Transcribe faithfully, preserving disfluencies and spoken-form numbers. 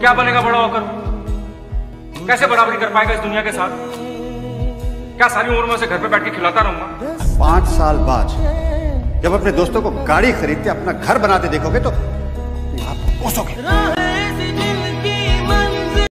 क्या बनेगा बड़ा होकर? कैसे बराबरी कर पाएगा इस दुनिया के साथ? क्या सारी उम्र में उसे घर पे बैठ के खिलाता रहूंगा? पांच साल बाद जब अपने दोस्तों को गाड़ी खरीदते अपना घर बनाते देखोगे तो आप कोसोगे।